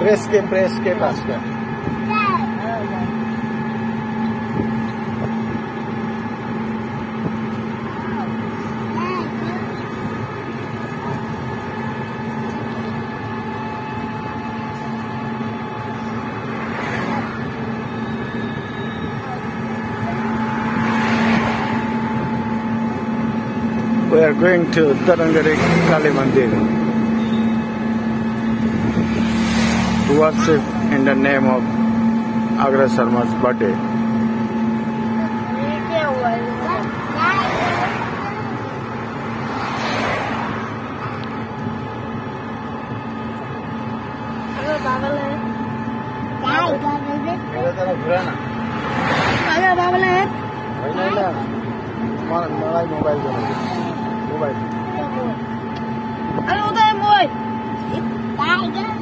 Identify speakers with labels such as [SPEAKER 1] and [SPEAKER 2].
[SPEAKER 1] Press के पास का We are going to Tarangari Kali Mandir to worship in the name of Agrah Sharma's birthday.
[SPEAKER 2] Mobile. Ano tayo, boy?